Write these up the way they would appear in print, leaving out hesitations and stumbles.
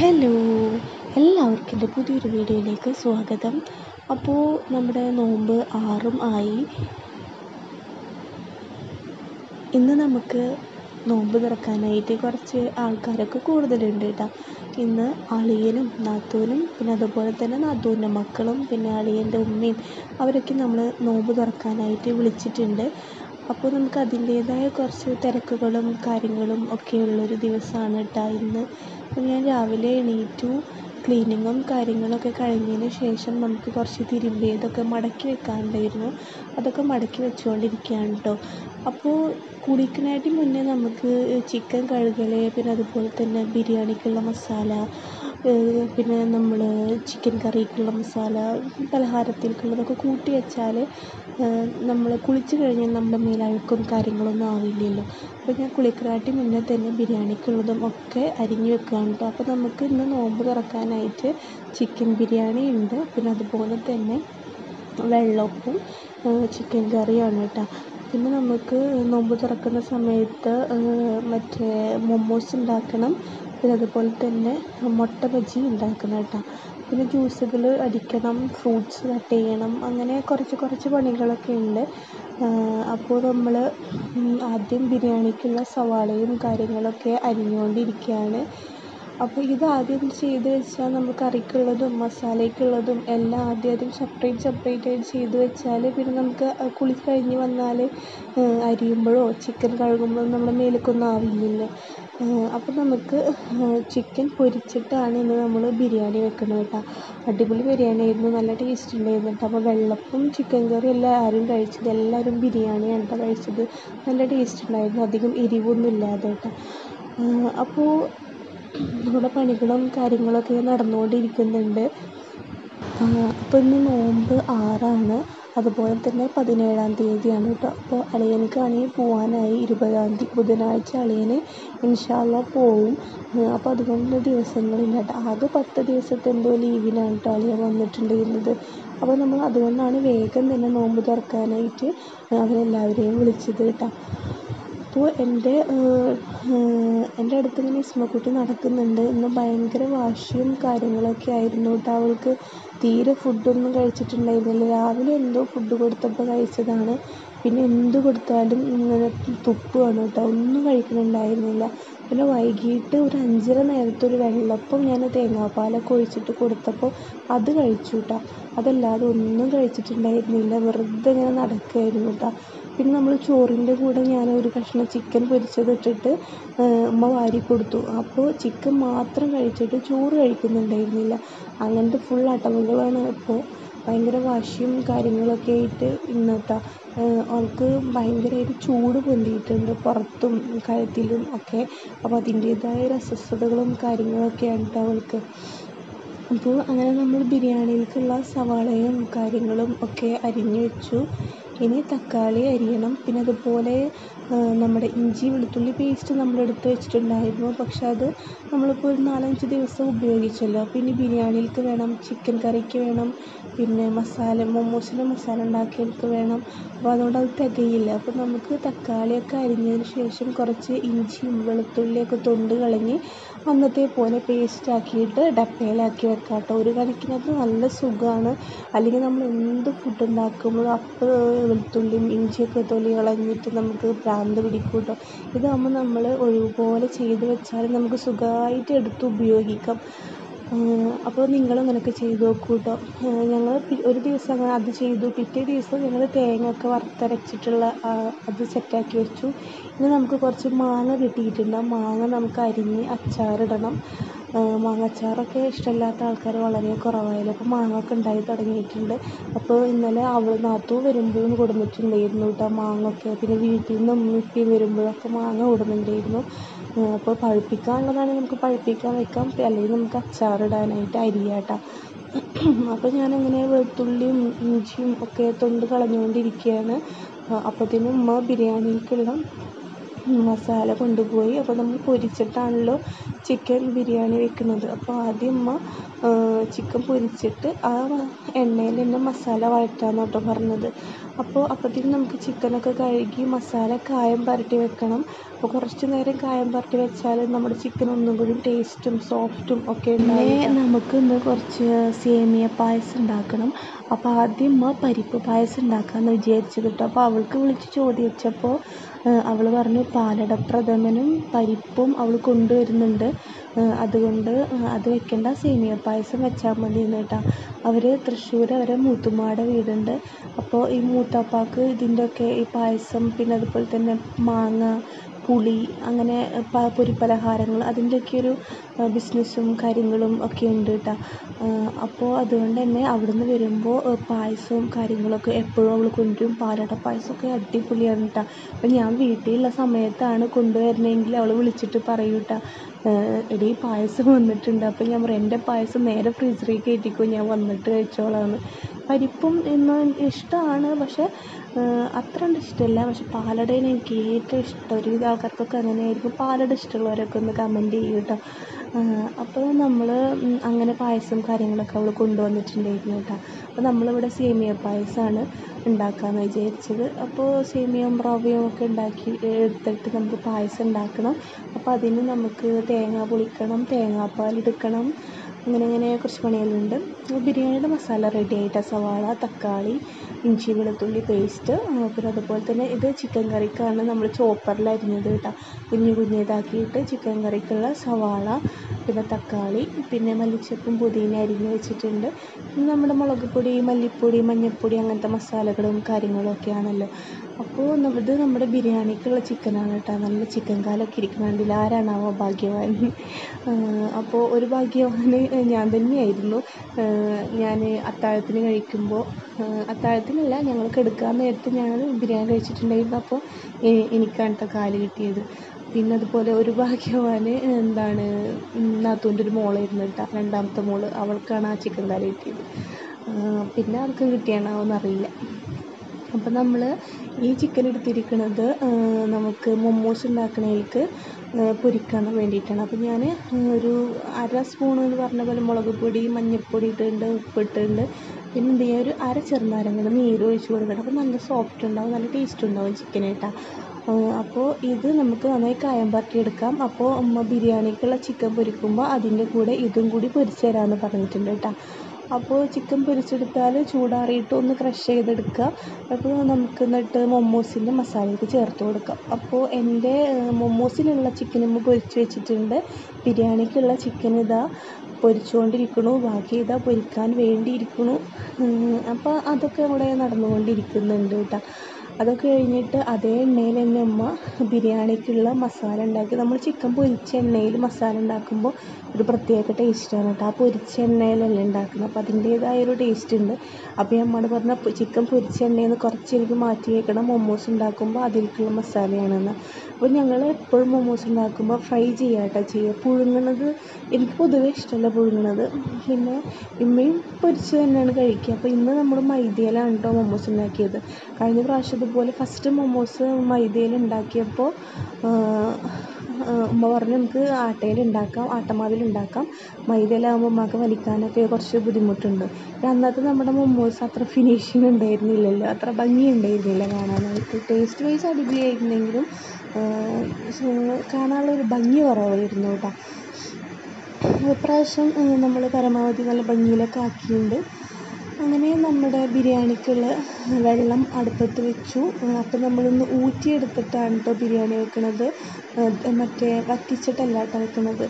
Hello, എല്ലാവർക്കും എൻ്റെ പുതിയൊരു വീഡിയോയിലേക്ക് സ്വാഗതം. അപ്പോൾ നമ്മുടെ നോമ്പ് 6 ആയി. ഇന്ന് നമുക്ക് നോമ്പ് തുറക്കാനായിട്ട് കുറച്ച് ആൾക്കാരൊക്കെ കൂടുതലുണ്ട് കേട്ടോ. ഇന്ന് അളിയനും നാത്തൂനും പിന്നെ അതുപോലെ തന്നെ നാത്തൂൻ്റെ മക്കളും പിന്നെ അളിയൻ്റെ ഉമ്മയും അവരൊക്കെ നമ്മൾ നോമ്പ് തുറക്കാനായിട്ട് വിളിച്ചിട്ടുണ്ട്. അപ്പോൾ നമുക്ക് അതിൻ്റേതായ കുറച്ച് തിരക്കുകളും കാര്യങ്ങളും ഒക്കെ ഉള്ളൊരു ദിവസമാണ് കേട്ടോ ഇന്ന്. അപ്പോൾ ഞാൻ രാവിലെ എണീറ്റു, ക്ലീനിങ്ങും കാര്യങ്ങളൊക്കെ കഴിഞ്ഞതിന് ശേഷം നമുക്ക് കുറച്ച് തിരുമ്പിയതൊക്കെ മടക്കി വെക്കാനുണ്ടായിരുന്നു. അതൊക്കെ മടക്കി വെച്ചുകൊണ്ടിരിക്കുകയാണ് കേട്ടോ. അപ്പോൾ കുളിക്കുന്നതിന് മുന്നേ നമുക്ക് ചിക്കൻ കഴുകൽ, പിന്നെ അതുപോലെ തന്നെ ബിരിയാണിക്കുള്ള മസാല, പിന്നെ നമ്മൾ ചിക്കൻ കറിക്കുള്ള മസാല, പലഹാരത്തിലേക്കുള്ളതൊക്കെ കൂട്ടി വെച്ചാൽ നമ്മൾ കുളിച്ച് കഴിഞ്ഞാൽ നമ്മുടെ മേലഴുക്കും കാര്യങ്ങളൊന്നും ആവില്ലല്ലോ. അപ്പോൾ ഞാൻ കുളിക്കുന്നതിന് മുന്നേ തന്നെ ബിരിയാണിക്കുള്ളതും ഒക്കെ അരിഞ്ഞ് വെക്കുകയാണ് കേട്ടോ. അപ്പോൾ നമുക്ക് ഇന്ന് നോമ്പ് തുറക്കാനായിട്ട് ചിക്കൻ ബിരിയാണി ഉണ്ട്, പിന്നെ അതുപോലെ തന്നെ വെള്ളപ്പവും ചിക്കൻ കറിയാണ് കേട്ടോ. പിന്നെ നമുക്ക് നോമ്പ് തുറക്കുന്ന സമയത്ത് മറ്റേ മൊമോസ് ഉണ്ടാക്കണം, പിന്നെ അതുപോലെ തന്നെ മുട്ട ബജി ഉണ്ടാക്കണം കേട്ടോ. പിന്നെ ജ്യൂസുകൾ അടിക്കണം, ഫ്രൂട്ട്സ് കട്ട് ചെയ്യണം, അങ്ങനെ കുറച്ച് പണികളൊക്കെ ഉണ്ട്. അപ്പോൾ നമ്മൾ ആദ്യം ബിരിയാണിക്കുള്ള സവാളയും കാര്യങ്ങളൊക്കെ അരിഞ്ഞുകൊണ്ടിരിക്കുകയാണ്. അപ്പോൾ ഇത് ആദ്യം ചെയ്ത് വെച്ചാൽ നമുക്ക് കറിക്കുള്ളതും മസാലയ്ക്കുള്ളതും എല്ലാം ആദ്യം സെപ്പറേറ്റ് ആയിട്ട് ചെയ്ത് വെച്ചാൽ പിന്നെ നമുക്ക് കുളി കഴിഞ്ഞ് വന്നാൽ അരിയുമ്പോഴോ ചിക്കൻ കഴുകുമ്പോഴോ നമ്മുടെ മേലേക്കൊന്നും ആവില്ലല്ലോ. അപ്പോൾ നമുക്ക് ചിക്കൻ പൊരിച്ചിട്ടാണ് ഇന്ന് നമ്മൾ ബിരിയാണി വെക്കുന്നത് കേട്ടോ. അടിപൊളി ബിരിയാണി ആയിരുന്നു, നല്ല ടേസ്റ്റ് ഉണ്ടായിരുന്നു കേട്ടോ. അപ്പോൾ വെള്ളപ്പവും ചിക്കൻ കറിയും എല്ലാവരും കഴിച്ചത്, എല്ലാവരും ബിരിയാണിയാണ് കേട്ടോ കഴിച്ചത്. നല്ല ടേസ്റ്റ് ഉണ്ടായിരുന്നു, അധികം എരിവൊന്നും ഇല്ലാതെ കേട്ടോ. അപ്പോൾ നമ്മുടെ പണികളും കാര്യങ്ങളൊക്കെ നടന്നുകൊണ്ടിരിക്കുന്നുണ്ട്. അപ്പോൾ ഇന്ന് നോമ്പ് 6 അതുപോലെ തന്നെ 17-ാം തീയതിയാണ് കേട്ടോ. അപ്പോൾ അളിയനിക്കാണെങ്കിൽ പോകാനായി 20-ാം തീയതി ബുധനാഴ്ച അളിയന് ഇൻഷാ അല്ലാഹ് പോവും. അപ്പോൾ അതുകൊണ്ട് ദിവസങ്ങളില്ല കേട്ടോ, ആകെ 10 ദിവസത്തെ എന്തോ ലീവിനാണ് കേട്ടോ അളിയൻ വന്നിട്ടുണ്ടായിരുന്നത്. അപ്പോൾ നമ്മൾ അതുകൊണ്ടാണ് വേഗം തന്നെ നോമ്പ് തുറക്കാനായിട്ട് അവരെല്ലാവരെയും വിളിച്ചത് കേട്ടോ. അപ്പോൾ എൻ്റെ അടുത്ത് ഇങ്ങനെ ഇസ്മക്കുട്ടി നടക്കുന്നുണ്ട്. ഇന്ന് ഭയങ്കര വാശിയും കാര്യങ്ങളൊക്കെ ആയിരുന്നു കേട്ടോ. അവൾക്ക് തീരെ ഫുഡൊന്നും കഴിച്ചിട്ടുണ്ടായിരുന്നില്ല. രാവിലെ എന്തോ ഫുഡ് കൊടുത്തപ്പോൾ കഴിച്ചതാണ്, പിന്നെ എന്ത് കൊടുത്താലും ഇങ്ങനെ തുപ്പുകയാണ് കേട്ടോ, ഒന്നും കഴിക്കുന്നുണ്ടായിരുന്നില്ല. പിന്നെ വൈകിട്ട് ഒരു 5:30 നേരത്തെ ഒരു വെള്ളപ്പം ഞാൻ തേങ്ങാപ്പാലൊക്കെ ഒഴിച്ചിട്ട് കൊടുത്തപ്പോൾ അത് കഴിച്ചു കേട്ടോ. അതല്ലാതെ ഒന്നും കഴിച്ചിട്ടുണ്ടായിരുന്നില്ല, വെറുതെ ഇങ്ങനെ നടക്കുകയായിരുന്നു കേട്ടോ. പിന്നെ നമ്മൾ ചോറിൻ്റെ കൂടെ ഞാൻ ഒരു കഷ്ണം ചിക്കൻ പൊരിച്ചതിട്ടിട്ട് ഉമ്മ വാരി കൊടുത്തു. അപ്പോൾ ചിക്കൻ മാത്രം കഴിച്ചിട്ട് ചോറ് കഴിക്കുന്നുണ്ടായിരുന്നില്ല. അങ്ങനത്തെ ഫുൾ അടവുകളാണ്. ഇപ്പോൾ ഭയങ്കര വാശിയും കാര്യങ്ങളൊക്കെ ആയിട്ട് ഇന്ന് കേട്ടോ. അവൾക്ക് ഭയങ്കരമായിട്ട് ചൂട് പൊന്തിയിട്ടുണ്ട് പുറത്തും കഴുത്തിലും ഒക്കെ. അപ്പോൾ അതിൻ്റേതായ അസ്വസ്ഥതകളും കാര്യങ്ങളൊക്കെയാണ് കേട്ടോ അവൾക്ക്. അപ്പോൾ അങ്ങനെ നമ്മൾ ബിരിയാണിയിലേക്കുള്ള സവാളയും കാര്യങ്ങളും ഒക്കെ അരിഞ്ഞു വെച്ചു. ഇനി തക്കാളി അരിയണം, പിന്നെ അതുപോലെ നമ്മുടെ ഇഞ്ചി വെളുത്തുള്ളി പേസ്റ്റ് നമ്മളെടുത്ത് വെച്ചിട്ടുണ്ടായിരുന്നു. പക്ഷെ അത് നമ്മളിപ്പോൾ ഒരു 4-5 ദിവസം ഉപയോഗിച്ചല്ലോ. അപ്പോൾ ഇനി ബിരിയാണിയിലേക്ക് വേണം, ചിക്കൻ കറിക്ക് വേണം, പിന്നെ മൊമോസിൻ്റെ മസാല ഉണ്ടാക്കിയതിലേക്ക് വേണം. അപ്പോൾ അതുകൊണ്ട് അത് തികയില്ല. അപ്പോൾ നമുക്ക് തക്കാളിയൊക്കെ അരിഞ്ഞതിന് ശേഷം കുറച്ച് ഇഞ്ചിയും വെളുത്തുള്ളിയൊക്കെ തൊണ്ട് കളഞ്ഞ് അന്നത്തെ പോലെ പേസ്റ്റാക്കിയിട്ട് ഡപ്പയിലാക്കി വെക്കാം കേട്ടോ. ഒരു കണക്കിനത് നല്ല സുഖമാണ്. അല്ലെങ്കിൽ നമ്മൾ എന്ത് ഫുഡ് ഉണ്ടാക്കുമ്പോഴും അപ്പോൾ വെളുത്തുള്ളിയും ഇഞ്ചിയൊക്കെ തൊലി കളഞ്ഞിട്ട് നമുക്ക് ഭ്രാന്ത് പിടിക്കും കേട്ടോ. ഇതാകുമ്പോൾ നമ്മൾ ഒഴിവുപോലെ ചെയ്ത് വെച്ചാൽ നമുക്ക് സുഖമായിട്ട് എടുത്ത് ഉപയോഗിക്കാം. അപ്പോൾ നിങ്ങളങ്ങനെയൊക്കെ ചെയ്ത് നോക്കൂ കേട്ടോ. ഞങ്ങൾ ഒരു ദിവസം അങ്ങനെ അത് ചെയ്തു. പിറ്റേ ദിവസം ഞങ്ങൾ തേങ്ങയൊക്കെ വറുത്തരച്ചിട്ടുള്ള അത് സെറ്റാക്കി വെച്ചു. ഇനി നമുക്ക് കുറച്ച് മാങ്ങ കിട്ടിയിട്ടുണ്ട്. ആ മാങ്ങ നമുക്ക് അരിഞ്ഞ് അച്ചാറിടണം. മാങ്ങ അച്ചാറൊക്കെ ഇഷ്ടമില്ലാത്ത ആൾക്കാർ വളരെ കുറവായാലും അപ്പോൾ മാങ്ങ ഒക്കെ ഉണ്ടായി തുടങ്ങിയിട്ടുണ്ട്. അപ്പോൾ ഇന്നലെ നാത്തൂ വരുമ്പോഴും കൊടുന്നിട്ടുണ്ടായിരുന്നു കേട്ടോ മാങ്ങയൊക്കെ. പിന്നെ വീട്ടിൽ നിന്ന് ഉമ്മയും വരുമ്പോഴൊക്കെ മാങ്ങ കൊടുക്കുന്നുണ്ടായിരുന്നു. അപ്പോൾ പഴുപ്പിക്കാനുള്ളതാണെങ്കിൽ നമുക്ക് പഴുപ്പിക്കാൻ വെക്കാം, അല്ലെങ്കിൽ നമുക്ക് അച്ചാറിടാനായിട്ട് അരിയാം കേട്ടോ. അപ്പോൾ ഞാനങ്ങനെ വെളുത്തുള്ളിയും ഇഞ്ചിയും ഒക്കെ തൊണ്ട് കളഞ്ഞുകൊണ്ടിരിക്കുകയാണ്. അപ്പോഴത്തേനും ഉമ്മ ബിരിയാണിക്കുള്ള മസാല കൊണ്ടുപോയി. അപ്പോൾ നമ്മൾ പൊരിച്ചിട്ടാണല്ലോ ചിക്കൻ ബിരിയാണി വെക്കുന്നത്. അപ്പോൾ ആദ്യം ഉമ്മ ചിക്കൻ പൊരിച്ചിട്ട് ആ എണ്ണയിൽ തന്നെ മസാല വഴറ്റാമെന്ന് കേട്ടോ പറഞ്ഞത്. അപ്പോൾ അപ്പോഴത്തേക്കും നമുക്ക് ചിക്കനൊക്കെ കഴുകി മസാല കായം പുരട്ടി വെക്കണം. അപ്പോൾ കുറച്ച് നേരം കായം പുരട്ടി വെച്ചാൽ നമ്മുടെ ചിക്കൻ ഒന്നും കൂടി ടേസ്റ്റും സോഫ്റ്റും ഒക്കെ ഉണ്ടാവും. പിന്നെ നമുക്ക് ഇന്ന് കുറച്ച് സേമിയ പായസം ഉണ്ടാക്കണം. അപ്പോൾ ആദ്യം പരിപ്പ് പായസം ഉണ്ടാക്കാമെന്ന് വിചാരിച്ചത് കേട്ടോ. അപ്പോൾ അവൾക്ക് വിളിച്ച് ചോദിച്ചപ്പോൾ അവൾ പറഞ്ഞു പാലട പ്രഥമനും പരിപ്പും അവൾ കൊണ്ടുവരുന്നുണ്ട്, അതുകൊണ്ട് അത് വെക്കേണ്ട, സേമിയ പായസം വെച്ചാൽ മതി എന്ന് കേട്ടോ. അവർ തൃശ്ശൂർ അവരെ മൂത്തുമ്മാടെ വീടുണ്ട്. അപ്പോൾ ഈ മൂത്താപ്പാക്ക് ഇതിൻ്റെയൊക്കെ ഈ പായസം, പിന്നെ അതുപോലെ തന്നെ മാങ്ങ പുളി അങ്ങനെ പൊരിപ്പലഹാരങ്ങൾ അതിൻ്റെയൊക്കെ ഒരു ബിസിനസ്സും കാര്യങ്ങളും ഒക്കെ ഉണ്ട് കേട്ടോ. അപ്പോൾ അതുകൊണ്ട് തന്നെ അവിടുന്ന് വരുമ്പോൾ പായസവും കാര്യങ്ങളൊക്കെ എപ്പോഴും അവൾ കൊണ്ടുവരും. പാലട പായസമൊക്കെ അടിപൊളിയാണ് കേട്ടോ. അപ്പോൾ ഞാൻ വീട്ടിലുള്ള സമയത്താണ് കൊണ്ടുവരണമെങ്കിൽ അവൾ വിളിച്ചിട്ട് പറയും കേട്ടോ, എടീ പായസം വന്നിട്ടുണ്ട്. അപ്പോൾ ഞാൻ പറയും എൻ്റെ പായസം നേരെ ഫ്രീസറിൽ കയറ്റിക്കോ, ഞാൻ വന്നിട്ട് കഴിച്ചോളാമെന്ന്. പരിപ്പും ഇന്നും ഇഷ്ടമാണ്, പക്ഷേ അത്ര കണ്ട് ഇഷ്ടമല്ല. പക്ഷെ പാലടയാണ് എനിക്ക് ഏറ്റവും ഇഷ്ടം. ഒരുവിധ ആൾക്കാർക്കൊക്കെ അങ്ങനെയായിരിക്കും. പാലട ഇഷ്ടമുള്ളവരൊക്കെ ഒന്ന് കമൻറ്റ് ചെയ്യും കേട്ടോ. അപ്പോൾ നമ്മൾ അങ്ങനെ പായസം കാര്യങ്ങളൊക്കെ അവൾ കൊണ്ടുവന്നിട്ടുണ്ടായിരുന്നു കേട്ടോ. അപ്പോൾ നമ്മളിവിടെ സേമിയ പായസമാണ് ഉണ്ടാക്കാമെന്ന് വിചാരിച്ചത്. അപ്പോൾ സേമിയയും റവയും ഒക്കെ എടുത്തിട്ട് നമുക്ക് പായസം ഉണ്ടാക്കണം. അപ്പോൾ അതിന് നമുക്ക് തേങ്ങ പൊളിക്കണം, തേങ്ങാപ്പാലെടുക്കണം, അങ്ങനെ കുറച്ച് പണികളുണ്ട്. ബിരിയാണിയുടെ മസാല റെഡി ആയിട്ട് സവാള, തക്കാളി, ഇഞ്ചി വെളുത്തുള്ളി പേസ്റ്റ്, പിന്നെ അതുപോലെ തന്നെ ഇത് ചിക്കൻ കറിക്കാണ് നമ്മൾ ചോപ്പറിൽ അരിഞ്ഞത് കേട്ടോ. കുഞ്ഞിതാക്കിയിട്ട് ചിക്കൻ കറിക്കുള്ള സവാള, പിന്നെ തക്കാളി, പിന്നെ മല്ലിച്ചപ്പും പുതിന അരിഞ്ഞ് വെച്ചിട്ടുണ്ട്. പിന്നെ നമ്മുടെ മുളക് പൊടി, മല്ലിപ്പൊടി, മഞ്ഞൾപ്പൊടി അങ്ങനത്തെ മസാലകളും കാര്യങ്ങളും ഒക്കെയാണല്ലോ. അപ്പോൾ ഇത് നമ്മുടെ ബിരിയാണിക്കുള്ള ചിക്കനാണ് കേട്ടോ. നല്ല ചിക്കൻ കാലൊക്കെ ഇരിക്കുന്നുണ്ടല്ലോ. ആരാണാവോ ഭാഗ്യവാൻ? അപ്പോൾ ഒരു ഭാഗ്യവാന് ഞാൻ തന്നെയായിരുന്നു. ഞാൻ അത്താഴത്തിന് കഴിക്കുമ്പോൾ, അത്താഴത്തിനല്ല ഞങ്ങൾ കിടക്കാൻ നേരത്ത് ഞാൻ ബിരിയാണി കഴിച്ചിട്ടുണ്ടായിരുന്നു. അപ്പോൾ എനിക്കാണ് കേട്ടോ കാല് കിട്ടിയത്. പിന്നെ അതുപോലെ ഒരു ഭാഗ്യവാന് നാത്തൂൻ്റെ ഒരു മോളായിരുന്നു കേട്ടോ, രണ്ടാമത്തെ മോള്, അവൾക്കാണ് ആ ചിക്കൻ കാല് കിട്ടിയത്. പിന്നെ ആർക്കും കിട്ടിയാണോന്നറിയില്ല. അപ്പോൾ നമ്മൾ ഈ ചിക്കൻ എടുത്തിരിക്കുന്നത് നമുക്ക് മൊമോസ് ഉണ്ടാക്കണേക്ക് പൊരിക്കാൻ വേണ്ടിയിട്ടാണ്. അപ്പോൾ ഞാൻ ഒരു 1/2 സ്പൂൺ എന്ന് പറഞ്ഞ പോലെ മുളക് പൊടി, മഞ്ഞൾപ്പൊടി ഇട്ടിട്ടുണ്ട്, ഉപ്പിട്ടിട്ടുണ്ട്. പിന്നെ എന്ത് ചെയ്യുക, ഒരു 1/2 ചെറുനാരങ്ങയുടെ നീര് ഒഴിച്ച് കൊടുക്കണം. അപ്പോൾ നല്ല സോഫ്റ്റ് ഉണ്ടാവും, നല്ല ടേസ്റ്റ് ഉണ്ടാവും ചിക്കൻ കേട്ടോ. അപ്പോൾ ഇത് നമുക്ക് നന്നായി കായം പരട്ടിയെടുക്കാം. അപ്പോൾ ബിരിയാണിക്കുള്ള ചിക്കൻ പൊരിക്കുമ്പോൾ അതിൻ്റെ കൂടെ ഇതും കൂടി പൊരിച്ച് തരാമെന്ന് പറഞ്ഞിട്ടുണ്ട് കേട്ടോ. അപ്പോൾ ചിക്കൻ പൊരിച്ചെടുത്താൽ ചൂടാറിയിട്ട് ഒന്ന് ക്രഷ് ചെയ്തെടുക്കുക. അപ്പോൾ നമുക്ക് എന്നിട്ട് മൊമോസിൻ്റെ മസാലയ്ക്ക് ചേർത്ത് കൊടുക്കാം. അപ്പോൾ എൻ്റെ മൊമോസിലുള്ള ചിക്കൻ പൊരിച്ച് വെച്ചിട്ടുണ്ട്. ബിരിയാണിക്കുള്ള ചിക്കൻ ഇതാ പൊരിച്ചുകൊണ്ടിരിക്കണു, ബാക്കി ഇതാ പൊരിക്കാൻ വേണ്ടിയിരിക്കണു. അപ്പോൾ അതൊക്കെ ഇവിടെ നടന്നുകൊണ്ടിരിക്കുന്നുണ്ട് കേട്ടോ. അതൊക്കെ കഴിഞ്ഞിട്ട് അതേ എണ്ണയിൽ തന്നെ അമ്മ ബിരിയാണിക്കുള്ള മസാല ഉണ്ടാക്കി. നമ്മൾ ചിക്കൻ പൊരിച്ച എണ്ണയിൽ മസാല ഉണ്ടാക്കുമ്പോൾ ഒരു പ്രത്യേക ടേസ്റ്റാണ് കേട്ടോ. ആ പൊരിച്ച എണ്ണയിലല്ല ഉണ്ടാക്കുന്നത്, അപ്പോൾ അതിൻ്റേതായൊരു ടേസ്റ്റ് ഉണ്ട്. അപ്പോൾ ഈ അമ്മയോട് പറഞ്ഞ ചിക്കൻ പൊരിച്ച എണ്ണയിൽ നിന്ന് കുറച്ച് എനിക്ക് മാറ്റി വയ്ക്കണം, മൊമോസ് ഉണ്ടാക്കുമ്പോൾ അതിലേക്കുള്ള മസാലയാണെന്ന്. അപ്പോൾ ഞങ്ങൾ എപ്പോഴും മൊമോസ് ഉണ്ടാക്കുമ്പോൾ ഫ്രൈ ചെയ്യുക. പുഴുങ്ങണത് എനിക്ക് പൊതുവേ ഇഷ്ടമല്ല പുഴുങ്ങണത്. പിന്നെ ഇമ്മയും പൊരിച്ച് തന്നെയാണ് കഴിക്കുക. അപ്പോൾ ഇന്ന് നമ്മൾ മൈദയിലാണ് കേട്ടോ മൊമോസ് ഉണ്ടാക്കിയത്. കഴിഞ്ഞ പ്രാവശ്യം ഇതുപോലെ ഫസ്റ്റ് മൊമോസ് മൈദയിൽ ഉണ്ടാക്കിയപ്പോൾ ഉമ്മ പറഞ്ഞു നമുക്ക് ആട്ടമാവിലുണ്ടാക്കാം, മൈദയിലാകുമ്പോൾ ഉമ്മക്ക് വലിക്കാനൊക്കെ കുറച്ച് ബുദ്ധിമുട്ടുണ്ട്. അന്നത്തെ നമ്മുടെ മൊമോസ് അത്ര ഫിനിഷിങ് ഉണ്ടായിരുന്നില്ലല്ലോ, അത്ര ഭംഗി ഉണ്ടായിരുന്നില്ല കാണാനായിട്ട്. ടേസ്റ്റ് വൈസ് അടിപൊളിയായിരുന്നെങ്കിലും കാണാനുള്ളൊരു ഭംഗി കുറവായിരുന്നു കേട്ടോ. ഇപ്രാവശ്യം നമ്മൾ പരമാവധി നല്ല ഭംഗിയിലൊക്കെ ആക്കിയിട്ടുണ്ട്. അങ്ങനെ നമ്മുടെ ബിരിയാണിക്കുള്ള വെള്ളം അടുപ്പത്ത് വെച്ചു. അപ്പോൾ നമ്മളൊന്ന് ഊറ്റിയെടുത്തിട്ടാണ് കേട്ടോ ബിരിയാണി വെക്കണത്, മറ്റേ വറ്റിച്ചിട്ടല്ല കേട്ടോ വെക്കണത്.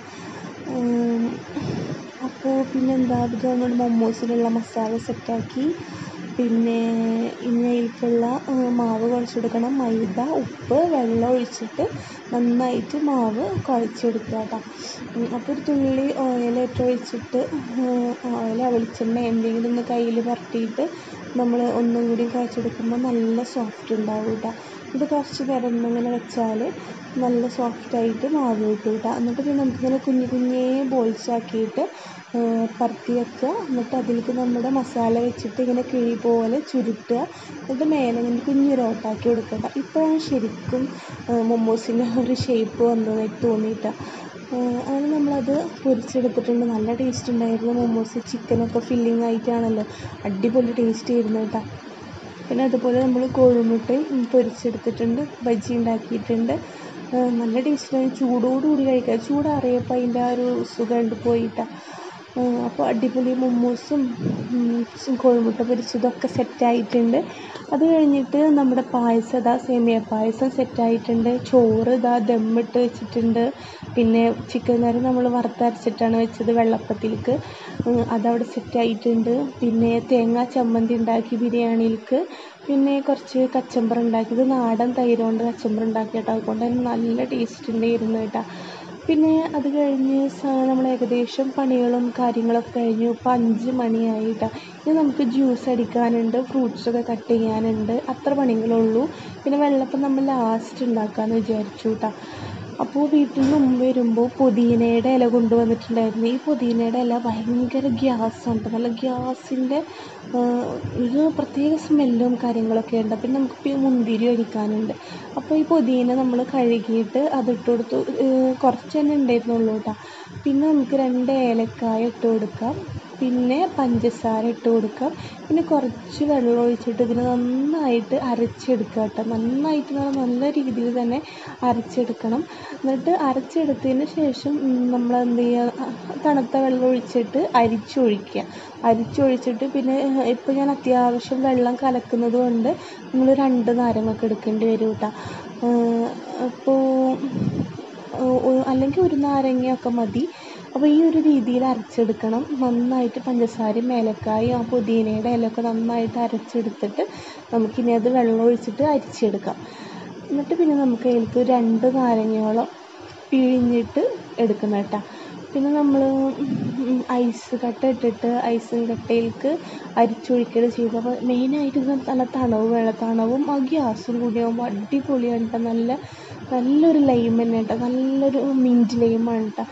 അപ്പോൾ പിന്നെന്താ, ഇത് നമ്മൾ മൊമോസിലുള്ള മസാല സെറ്റാക്കി. പിന്നെ ഇനി അതിലേക്കുള്ള മാവ് കുഴച്ചെടുക്കണം. മൈദ, ഉപ്പ്, വെള്ളം ഒഴിച്ചിട്ട് നന്നായിട്ട് മാവ് കുഴച്ചെടുക്കുക കേട്ടോ. അപ്പോൾ ഒരു തുള്ളി ഓയിലിട്ട് ഒഴിച്ചിട്ട്, വെളിച്ചെണ്ണ എന്തെങ്കിലും ഒന്ന് കയ്യിൽ പരട്ടിയിട്ട് നമ്മൾ ഒന്നും കൂടി കുഴച്ചെടുക്കുമ്പോൾ നല്ല സോഫ്റ്റ് ഉണ്ടാവും കേട്ടോ. ഇത് കുറച്ച് നേരം ഒന്നിങ്ങനെ വെച്ചാൽ നല്ല സോഫ്റ്റായിട്ട് മാവ് കിട്ടും കേട്ടോ. എന്നിട്ട് പിന്നെ നമുക്കിങ്ങനെ കുഞ്ഞേ ബോൾസ് ആക്കിയിട്ട് പരത്തി വെക്കുക. എന്നിട്ട് അതിലേക്ക് നമ്മുടെ മസാല വെച്ചിട്ട് ഇങ്ങനെ കിഴി പോലെ ചുരുട്ടുക. എന്നിട്ട് മേലെ ഇങ്ങനെ കുഞ്ഞൊരോട്ടാക്കി കൊടുക്കുക. ഇപ്പോഴാണ് ശരിക്കും മൊമോസിൻ്റെ ഒരു ഷേപ്പ് വന്നതായിട്ട് തോന്നിയിട്ടാണ്. അങ്ങനെ നമ്മളത് പൊരിച്ചെടുത്തിട്ടുണ്ട്. നല്ല ടേസ്റ്റ് ഉണ്ടായിരുന്നു. മൊമോസ് ചിക്കനൊക്കെ ഫില്ലിങ് ആയിട്ടാണല്ലോ, അടിപൊളി ടേസ്റ്റ് ആയിരുന്നു കേട്ടോ. പിന്നെ അതുപോലെ നമ്മൾ കോഴിമുട്ടയും പൊരിച്ചെടുത്തിട്ടുണ്ട്, ബജ്ജി ഉണ്ടാക്കിയിട്ടുണ്ട്. നല്ല ടേസ്റ്റാണ്, ചൂടോടുകൂടി കഴിക്കുക. ചൂടാറിയപ്പോൾ അതിൻ്റെ ആ ഒരു സുഖമുണ്ട് പോയിട്ടാണ്. അപ്പോൾ അടിപൊളി മൊമോസും കോഴിമുട്ട പൊരിച്ചതൊക്കെ സെറ്റായിട്ടുണ്ട്. അത് കഴിഞ്ഞിട്ട് നമ്മുടെ പായസം ഇതാ, സേമിയ പായസം സെറ്റായിട്ടുണ്ട്. ചോറ് ഇതാ ദമ്മിട്ട് വെച്ചിട്ടുണ്ട്. പിന്നെ ചിക്കൻ കറി നമ്മൾ വറുത്തരച്ചിട്ടാണ് വെച്ചത് വെള്ളപ്പത്തിലേക്ക്, അതവിടെ സെറ്റായിട്ടുണ്ട്. പിന്നെ തേങ്ങാ ചമ്മന്തി ഉണ്ടാക്കി ബിരിയാണിയിലേക്ക്. പിന്നെ കുറച്ച് കച്ചമ്പർ ഉണ്ടാക്കിയത് നാടൻ തൈര് കൊണ്ട് കച്ചമ്പർ ഉണ്ടാക്കിയിട്ട്, അതുകൊണ്ട് തന്നെ നല്ല ടേസ്റ്റ് ഉണ്ടായിരുന്നു കേട്ടോ. പിന്നെ അത് കഴിഞ്ഞ് നമ്മൾ ഏകദേശം പണികളും കാര്യങ്ങളൊക്കെ കഴിഞ്ഞു. ഇപ്പോൾ 5 മണിയായിട്ടാ. ഇനി നമുക്ക് ജ്യൂസ് അടിക്കാനുണ്ട്, ഫ്രൂട്ട്സൊക്കെ കട്ട് ചെയ്യാനുണ്ട്, അത്ര പണികളുള്ളൂ. പിന്നെ വെള്ളപ്പം നമ്മൾ ലാസ്റ്റ് ഉണ്ടാക്കാമെന്ന് വിചാരിച്ചു കേട്ടോ. അപ്പോൾ വീട്ടിൽ നിന്ന് വരുമ്പോൾ പുതിനയുടെ ഇല കൊണ്ടുവന്നിട്ടുണ്ടായിരുന്നു. ഈ പുതിനയുടെ ഇല ഭയങ്കര ഗ്യാസാണ്, നല്ല ഗ്യാസിൻ്റെ ഒരു പ്രത്യേക സ്മെല്ലും കാര്യങ്ങളൊക്കെ ഉണ്ട്. പിന്നെ നമുക്ക് മുന്തിരി അടിക്കാനുണ്ട്. അപ്പോൾ ഈ പുതിന നമ്മൾ കഴുകിയിട്ട് അതിട്ട് കൊടുത്തു. കുറച്ച് തന്നെ ഉണ്ടായിരുന്നുള്ളൂ കേട്ടോ. പിന്നെ നമുക്ക് 2 ഏലക്കായ ഇട്ട് കൊടുക്കാം, പിന്നെ പഞ്ചസാര ഇട്ട് കൊടുക്കാം, പിന്നെ കുറച്ച് വെള്ളം ഒഴിച്ചിട്ട് ഇതിന് നന്നായിട്ട് അരച്ചെടുക്കുക കേട്ടോ. നന്നായിട്ട് നല്ല രീതിയിൽ തന്നെ അരച്ചെടുക്കണം. എന്നിട്ട് അരച്ചെടുത്തതിന് ശേഷം നമ്മൾ എന്ത് ചെയ്യുക, തണുത്ത വെള്ളം ഒഴിച്ചിട്ട് അരിച്ചൊഴിച്ചിട്ട് പിന്നെ ഇപ്പോൾ ഞാൻ അത്യാവശ്യം വെള്ളം കലക്കുന്നത് കൊണ്ട് നമ്മൾ 2 നാരങ്ങയൊക്കെ എടുക്കേണ്ടി വരും കേട്ടോ. അപ്പോൾ അല്ലെങ്കിൽ 1 നാരങ്ങയൊക്കെ മതി. അപ്പോൾ ഈ ഒരു രീതിയിൽ അരച്ചെടുക്കണം നന്നായിട്ട്. പഞ്ചസാരയും ഏലക്കായും ആ പുതിനയുടെ ഇലയൊക്കെ നന്നായിട്ട് അരച്ചെടുത്തിട്ട് നമുക്കിനി അത് വെള്ളം ഒഴിച്ചിട്ട് അരിച്ചെടുക്കാം. എന്നിട്ട് പിന്നെ നമുക്ക് അതിലേക്ക് 2 നാരങ്ങയോളം പിഴിഞ്ഞിട്ട് എടുക്കണം കേട്ടോ. പിന്നെ നമ്മൾ ഐസ് കട്ട ഇട്ടിട്ട് ഐസും കട്ടയിലേക്ക് അരിച്ചൊഴിക്കുകയാണ് ചെയ്തത്. അപ്പോൾ മെയിനായിട്ട് നല്ല തണവ് വേണം. തണവും ആ ഗ്യാസും കൂടി ആകുമ്പോൾ അടിപൊളിയാണ് കേട്ടോ. നല്ലൊരു ലൈം തന്നെ കേട്ടോ, നല്ലൊരു മിൻറ്റ് ലൈമാണ് കേട്ടോ.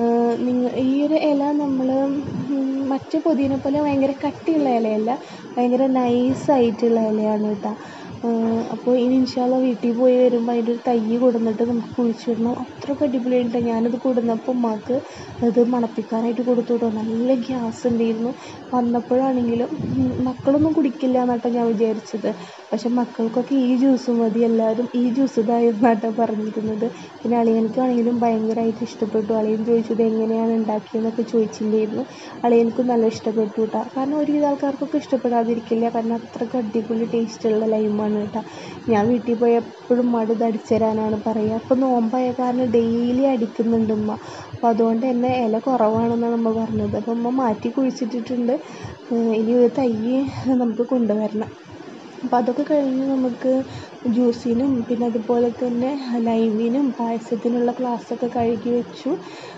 ഈ ഒരു ഇല നമ്മൾ മറ്റേ പുതിന പോലെ ഭയങ്കര കട്ടിയുള്ള ഇലയല്ല, ഭയങ്കര നൈസായിട്ടുള്ള ഇലയാണ് കേട്ടോ. അപ്പോൾ ഇനി ഇൻഷാ അല്ലാഹ് വീട്ടിൽ പോയി വരുമ്പോൾ അതിൻ്റെ ഒരു തൈ കൊടുന്നിട്ട് നമുക്ക് കുഴിച്ചിടണം. അത്രയ്ക്ക് അടിപൊളിയായിട്ട് ഞാനത് കൊടുന്നപ്പോൾ ഉമ്മാക്ക് അത് മണപ്പിക്കാനായിട്ട് കൊടുത്തു കേട്ടോ. നല്ല ഗ്യാസ് ഉണ്ടായിരുന്നു. വന്നപ്പോഴാണെങ്കിലും മക്കളൊന്നും കുടിക്കില്ല എന്നാട്ടോ ഞാൻ വിചാരിച്ചത്. പക്ഷെ മക്കൾക്കൊക്കെ ഈ ജ്യൂസ് മതി, എല്ലാവരും ഈ ജ്യൂസ് ഇതായിരുന്നാട്ടോ പറഞ്ഞിരുന്നത്. പിന്നെ അളിയനക്കാണെങ്കിലും ഭയങ്കരമായിട്ട് ഇഷ്ടപ്പെട്ടു. അളിയൻ ചോദിച്ചത് എങ്ങനെയാണ് ഉണ്ടാക്കിയതെന്നൊക്കെ ചോദിച്ചിട്ടുണ്ടായിരുന്നു. അളിയനക്കും നല്ല ഇഷ്ടപ്പെട്ടു കേട്ടോ. കാരണം ഒരുവിധ ആൾക്കാർക്കൊക്കെ ഇഷ്ടപ്പെടാതിരിക്കില്ല, കാരണം അത്രയ്ക്ക് അടിപൊളി ടേസ്റ്റുള്ള ലൈമാണ് കേട്ടോ. ഞാൻ വീട്ടിൽ പോയി എപ്പോഴും ഉമ്മയോട് ഇത് അടിച്ചു തരാനാണ് പറയുക. അപ്പോൾ നോമ്പായ കാരണം ഡെയിലി അടിക്കുന്നുണ്ട് ഉമ്മ. അപ്പോൾ അതുകൊണ്ട് തന്നെ ഇല കുറവാണെന്നാണ് ഉമ്മ പറഞ്ഞത്. അപ്പോൾ ഉമ്മ മാറ്റി കുഴിച്ചിട്ടിട്ടുണ്ട്. ഇനി ഒരു തൈ നമുക്ക് കൊണ്ടുവരണം. അപ്പോൾ അതൊക്കെ കഴിഞ്ഞ് നമുക്ക് ജ്യൂസിനും പിന്നെ അതുപോലെ തന്നെ ലൈമിനും പായസത്തിനുള്ള ഗ്ലാസ്സൊക്കെ കഴുകി വെച്ചു.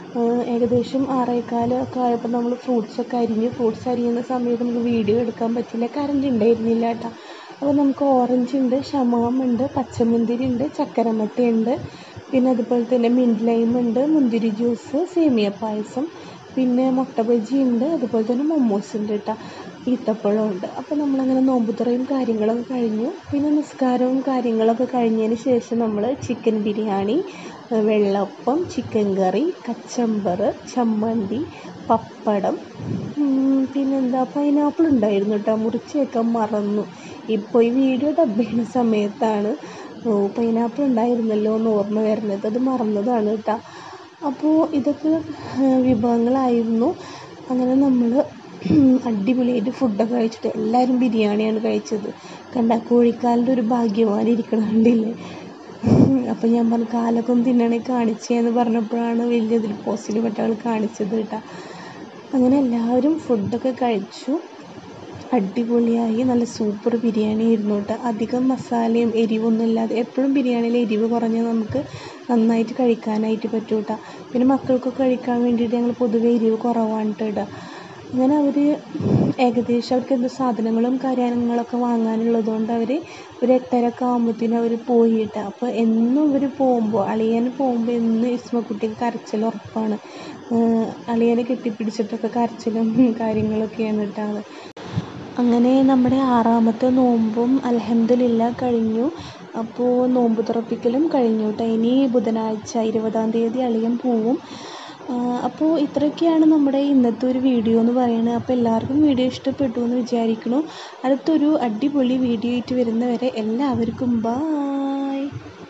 ഏകദേശം 6:15 ഒക്കെ ആയപ്പോൾ നമ്മൾ ഫ്രൂട്ട്സൊക്കെ ഫ്രൂട്ട്സ് അരിയുന്ന സമയത്ത് നമുക്ക് വീഡിയോ എടുക്കാൻ പറ്റില്ല, കറണ്ട് ഉണ്ടായിരുന്നില്ല കേട്ടോ. അപ്പോൾ നമുക്ക് ഓറഞ്ച് ഉണ്ട്, ഷമാമുണ്ട്, പച്ചമുന്തിരി ഉണ്ട്, ചക്കരമട്ടയുണ്ട്, പിന്നെ അതുപോലെ തന്നെ മിൻറ്റ് ലൈമുണ്ട്, മുന്തിരി ജ്യൂസ്, സേമിയ പായസം, പിന്നെ മുട്ട ബജി ഉണ്ട്, അതുപോലെ തന്നെ മൊമോസ് ഉണ്ട് കേട്ടോ, ഈത്തപ്പഴം ഉണ്ട്. അപ്പോൾ നമ്മളങ്ങനെ നോമ്പുതുറയും കാര്യങ്ങളൊക്കെ കഴിഞ്ഞു. പിന്നെ നിസ്കാരവും കാര്യങ്ങളൊക്കെ കഴിഞ്ഞതിന് ശേഷം നമ്മൾ ചിക്കൻ ബിരിയാണി, വെള്ളപ്പം, ചിക്കൻ കറി, കച്ചമ്പർ, ചമ്മന്തി, പപ്പടം, പിന്നെന്താ പൈനാപ്പിൾ ഉണ്ടായിരുന്നു കേട്ടോ, മുറിച്ച് വെക്കാൻ മറന്നു. ഇപ്പോൾ ഈ വീഡിയോ ഡബ് ചെയ്യുന്ന സമയത്താണ് പൈനാപ്പിൾ ഉണ്ടായിരുന്നല്ലോ എന്ന് ഓർമ്മ വരുന്നത്, അത് മറന്നതാണ് കേട്ടോ. അപ്പോൾ ഇതൊക്കെ വിഭവങ്ങളായിരുന്നു. അങ്ങനെ നമ്മൾ അടിപൊളിയായിട്ട് ഫുഡൊക്കെ കഴിച്ചിട്ട് എല്ലാവരും ബിരിയാണിയാണ് കഴിച്ചത്. കണ്ട കോഴിക്കാലിൻ്റെ ഒരു ഭാഗ്യവാനിരിക്കണം കണ്ടില്ലേ. അപ്പോൾ ഞാൻ പറഞ്ഞു കാലൊക്കെ ഒന്ന് തിന്നണേ കാണിച്ചേന്ന് പറഞ്ഞപ്പോഴാണ് വലിയതിൽ പോസ്റ്റിൽ മറ്റവൾ കാണിച്ചത് കേട്ടോ. അങ്ങനെ എല്ലാവരും ഫുഡൊക്കെ കഴിച്ചു. അടിപൊളിയായി, നല്ല സൂപ്പർ ബിരിയാണി ആയിരുന്നു കേട്ടോ. അധികം മസാലയും എരിവൊന്നും ഇല്ലാതെ, എപ്പോഴും ബിരിയാണിയിൽ എരിവ് കുറഞ്ഞാൽ നമുക്ക് നന്നായിട്ട് കഴിക്കാനായിട്ട് പറ്റും കേട്ടോ. പിന്നെ മക്കൾക്കൊക്കെ കഴിക്കാൻ വേണ്ടിയിട്ട് ഞങ്ങൾ പൊതുവെ എരിവ് കുറവാണ് കേട്ടോ. അങ്ങനെ അവർ ഏകദേശം അവർക്ക് എന്ത് സാധനങ്ങളും കാര്യങ്ങളൊക്കെ വാങ്ങാനുള്ളതുകൊണ്ട് അവർ ഒരു 8:30 ആകുമ്പോഴത്തേനും അവർ പോയിട്ട്. അപ്പോൾ എന്നും ഇവർ പോകുമ്പോൾ, അളിയന് പോകുമ്പോൾ എന്നും ഇസ്മക്കുട്ടിക്ക് കരച്ചിൽ ഉറപ്പാണ്. അളിയനെ കെട്ടിപ്പിടിച്ചിട്ടൊക്കെ കരച്ചിലും കാര്യങ്ങളൊക്കെയാണ് കേട്ടോ. അങ്ങനെ നമ്മുടെ 6ാമത്തെ നോമ്പും അൽഹംദുലില്ലാഹ് കഴിഞ്ഞു. അപ്പോൾ നോമ്പ് തുറപ്പിക്കലും കഴിഞ്ഞു കേട്ടോ. ഇനി ബുധനാഴ്ച 20-ാം തീയതി അളിയൻ പോവും. അപ്പോൾ ഇത്രയൊക്കെയാണ് നമ്മുടെ ഇന്നത്തെ ഒരു വീഡിയോ എന്ന് പറയുന്നത്. അപ്പോൾ എല്ലാവർക്കും വീഡിയോ ഇഷ്ടപ്പെട്ടു എന്ന് വിചാരിക്കുന്നു. അടുത്തൊരു അടിപൊളി വീഡിയോ ആയിട്ട് വരുന്നവരെ എല്ലാവർക്കും ബായ്.